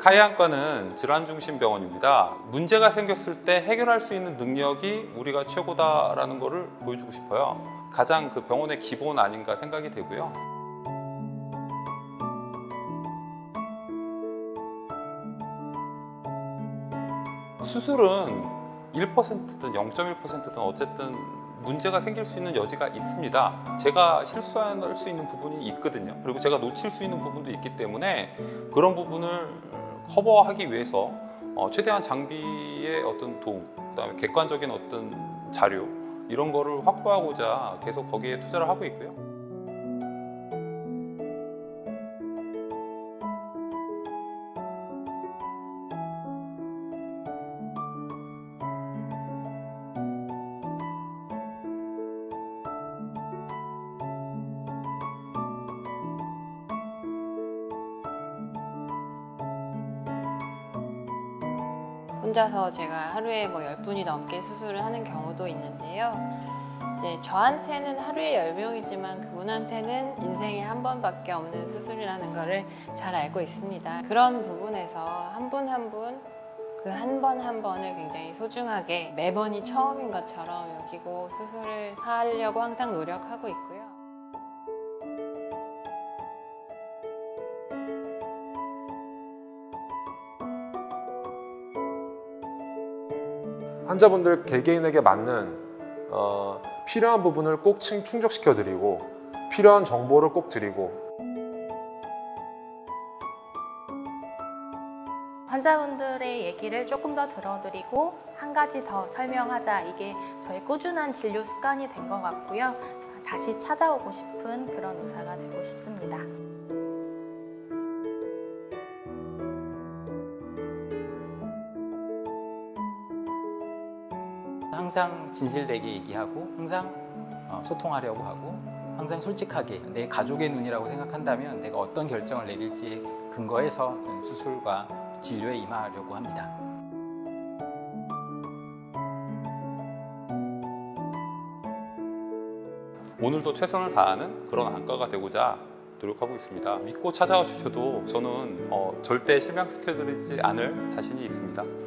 카이안과는 질환중심병원입니다. 문제가 생겼을 때 해결할 수 있는 능력이 우리가 최고다라는 것을 보여주고 싶어요. 가장 그 병원의 기본 아닌가 생각이 되고요. 수술은 1%든 0.1%든 어쨌든 문제가 생길 수 있는 여지가 있습니다. 제가 실수할 수 있는 부분이 있거든요. 그리고 제가 놓칠 수 있는 부분도 있기 때문에 그런 부분을 커버하기 위해서 최대한 장비의 어떤 도움, 그다음에 객관적인 어떤 자료 이런 거를 확보하고자 계속 거기에 투자를 하고 있고요. 혼자서 제가 하루에 뭐 10분이 넘게 수술을 하는 경우도 있는데요. 이제 저한테는 하루에 10명이지만 그분한테는 인생에 한 번밖에 없는 수술이라는 거를 잘 알고 있습니다. 그런 부분에서 한 분 한 분 그 한 번 한 번을 굉장히 소중하게 매번이 처음인 것처럼 여기고 수술을 하려고 항상 노력하고 있고요. 환자분들 개개인에게 맞는 필요한 부분을 꼭 충족시켜 드리고 필요한 정보를 꼭 드리고 환자분들의 얘기를 조금 더 들어드리고 한 가지 더 설명하자, 이게 저의 꾸준한 진료 습관이 된 것 같고요. 다시 찾아오고 싶은 그런 의사가 되고 싶습니다. 항상 진실되게 얘기하고 항상 소통하려고 하고 항상 솔직하게 내 가족의 눈이라고 생각한다면 내가 어떤 결정을 내릴지에 근거해서 수술과 진료에 임하려고 합니다. 오늘도 최선을 다하는 그런 안과가 되고자 노력하고 있습니다. 믿고 찾아와 주셔도 저는 절대 실망시켜드리지 않을 자신이 있습니다.